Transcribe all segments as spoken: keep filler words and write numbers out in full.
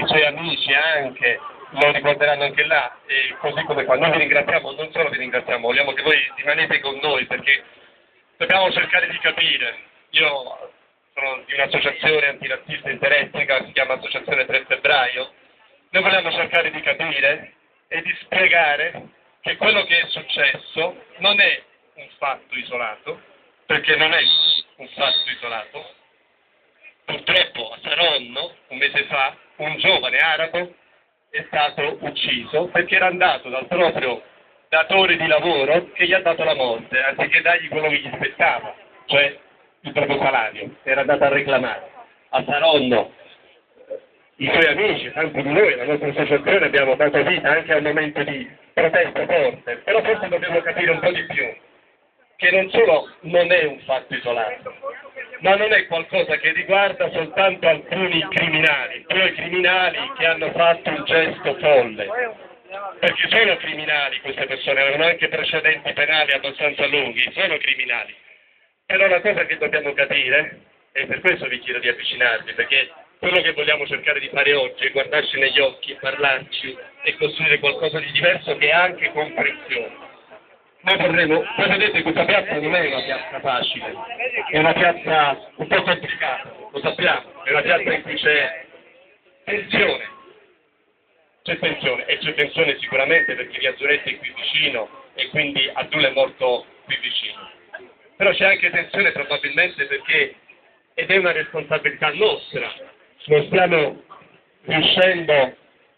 i suoi amici anche lo ricorderanno anche là, e così come qua. Noi vi ringraziamo, non solo vi ringraziamo, vogliamo che voi rimanete con noi perché dobbiamo cercare di capire. Io sono di un'associazione antirazzista interetnica, si chiama Associazione tre febbraio, noi vogliamo cercare di capire e di spiegare che quello che è successo non è un fatto isolato, perché non è un fatto isolato. Purtroppo a Saronno, un mese fa, un giovane arabo è stato ucciso perché era andato dal proprio datore di lavoro che gli ha dato la morte, anziché dargli quello che gli spettava, cioè il proprio salario, era andato a reclamare. A Saronno i suoi amici, tanti di noi, la nostra associazione, abbiamo dato vita anche a un momento di protesta forte, però forse dobbiamo capire un po' di più, che non solo non è un fatto isolato, ma non è qualcosa che riguarda soltanto alcuni criminali, due criminali che hanno fatto un gesto folle, perché sono criminali queste persone, avevano anche precedenti penali abbastanza lunghi, sono criminali. Però la cosa che dobbiamo capire, e per questo vi chiedo di avvicinarvi, perché quello che vogliamo cercare di fare oggi è guardarci negli occhi, parlarci e costruire qualcosa di diverso che ha anche comprensione. Noi vorremmo, voi vedete questa piazza non è una piazza facile, è una piazza un po' complicata, lo sappiamo, è una piazza in cui c'è tensione, c'è tensione, e c'è tensione sicuramente perché Via Zuretti è qui vicino e quindi Abdul è morto qui vicino. Però c'è anche tensione probabilmente perché, ed è una responsabilità nostra, non stiamo riuscendo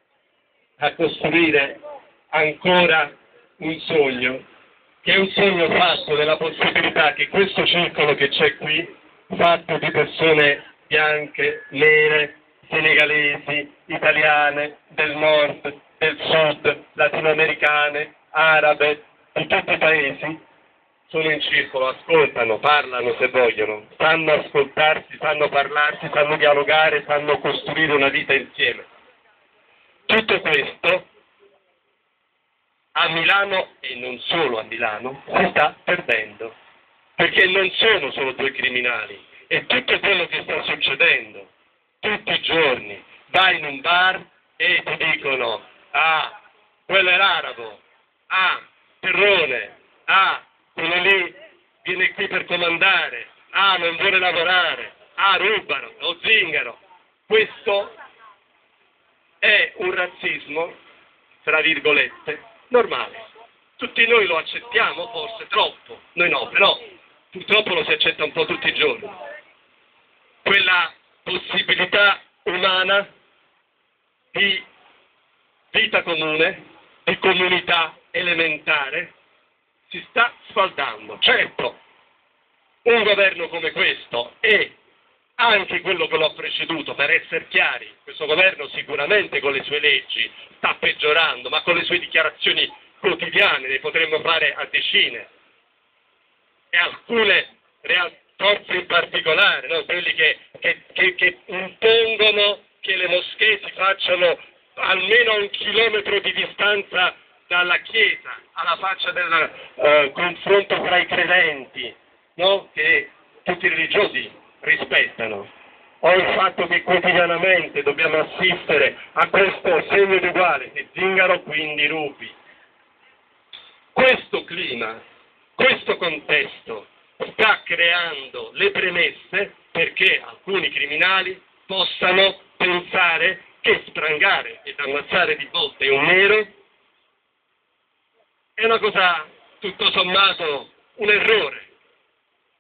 a costruire ancora un sogno, che è un sogno fatto della possibilità che questo circolo che c'è qui, fatto di persone bianche, nere, senegalesi, italiane, del nord, del sud, latinoamericane, arabe, di tutti i paesi, sono in circolo, ascoltano, parlano se vogliono, sanno ascoltarsi, sanno parlarsi, sanno dialogare, sanno costruire una vita insieme. Tutto questo a Milano, e non solo a Milano, si sta perdendo, perché non sono solo due criminali, è tutto quello che sta succedendo, tutti i giorni, vai in un bar e ti dicono, ah, quello è l'arabo, ah, Terrone, ah, quello lì viene qui per comandare, ah, non vuole lavorare, ah, rubano, o zingaro. Questo è un razzismo, tra virgolette, normale. Tutti noi lo accettiamo, forse troppo, noi no, però purtroppo lo si accetta un po' tutti i giorni. Quella possibilità umana di vita comune, di comunità elementare, si sta sfaldando. Certo, un governo come questo e anche quello che lo ha preceduto, per essere chiari, questo governo sicuramente con le sue leggi sta peggiorando, ma con le sue dichiarazioni quotidiane ne potremmo fare a decine. E alcune forze in particolare, no? Quelli che, che, che, che impongono che le moschee si facciano almeno a un chilometro di distanza dalla Chiesa, alla faccia del uh, confronto tra i credenti, no? Che tutti i religiosi rispettano, o il fatto che quotidianamente dobbiamo assistere a questo segno di uguale, che zingaro quindi rubi. Questo clima, questo contesto sta creando le premesse perché alcuni criminali possano pensare che sprangare ed ammazzare di botte un nero è una cosa tutto sommato un errore.